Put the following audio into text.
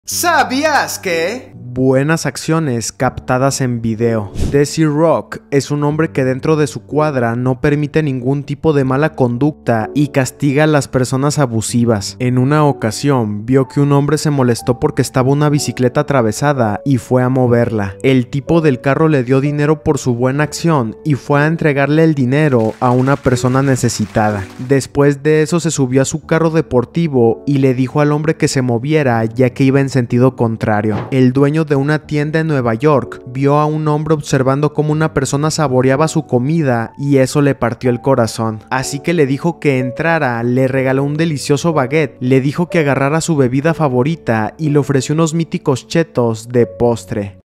¿Sabías que? Buenas acciones captadas en video. Desi Rock es un hombre que dentro de su cuadra no permite ningún tipo de mala conducta y castiga a las personas abusivas. En una ocasión vio que un hombre se molestó porque estaba una bicicleta atravesada y fue a moverla. El tipo del carro le dio dinero por su buena acción y fue a entregarle el dinero a una persona necesitada. Después de eso se subió a su carro deportivo y le dijo al hombre que se moviera ya que iba en sentido contrario. El dueño de una tienda en Nueva York vio a un hombre observando cómo una persona saboreaba su comida y eso le partió el corazón. Así que le dijo que entrara, le regaló un delicioso baguette, le dijo que agarrara su bebida favorita y le ofreció unos míticos chetos de postre.